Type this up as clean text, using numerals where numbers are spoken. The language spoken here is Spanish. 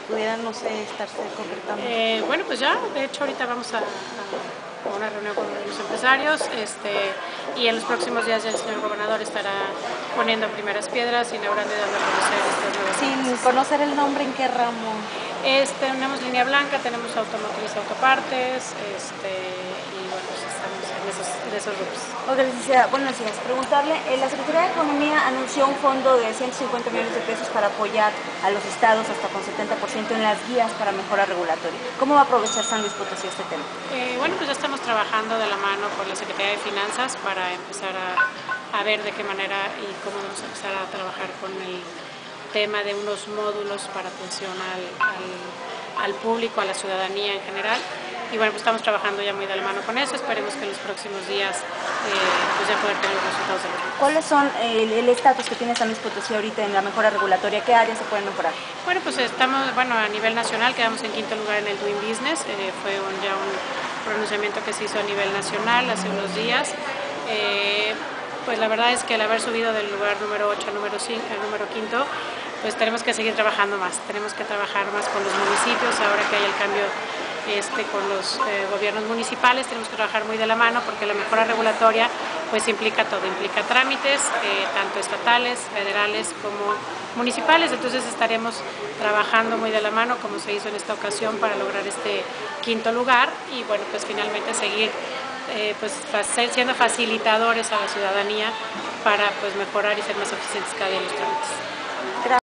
pudieran, no sé, estarse concretando? Bueno, pues ya, de hecho ahorita vamos a una reunión con los empresarios y en los próximos días ya el señor gobernador estará poniendo primeras piedras, inaugurando y dando a conocer estas nuevas Sin empresas. conocer el nombre, ¿en qué ramo? Tenemos línea blanca, tenemos automotriz, autopartes, y bueno, pues estamos en esos rubros. Oiga, licenciada, buenos días. Preguntarle, la Secretaría de Economía anunció un fondo de 150 millones de pesos para apoyar a los estados hasta con 70% en las guías para mejora regulatoria. ¿Cómo va a aprovechar San Luis Potosí este tema? Bueno, pues ya estamos trabajando de la mano con la Secretaría de Finanzas para empezar a ver de qué manera y cómo vamos a empezar a trabajar con el tema de unos módulos para atención al público, a la ciudadanía en general. Y bueno, pues estamos trabajando ya muy de la mano con eso. Esperemos que en los próximos días pues ya poder tener los resultados de los mismos. ¿Cuáles son el estatus que tiene San Luis Potosí ahorita en la mejora regulatoria? ¿Qué áreas se pueden mejorar? Bueno, pues estamos, a nivel nacional quedamos en quinto lugar en el Doing Business. Fue ya un pronunciamiento que se hizo a nivel nacional hace unos días. Pues la verdad es que al haber subido del lugar número 8 al número 5, al número quinto, pues tenemos que seguir trabajando más, tenemos que trabajar más con los municipios, ahora que hay el cambio con los gobiernos municipales, tenemos que trabajar muy de la mano porque la mejora regulatoria pues implica todo, implica trámites, tanto estatales, federales como municipales, entonces estaremos trabajando muy de la mano como se hizo en esta ocasión para lograr este quinto lugar y bueno, pues finalmente seguir siendo facilitadores a la ciudadanía para pues mejorar y ser más eficientes cada día en los trámites.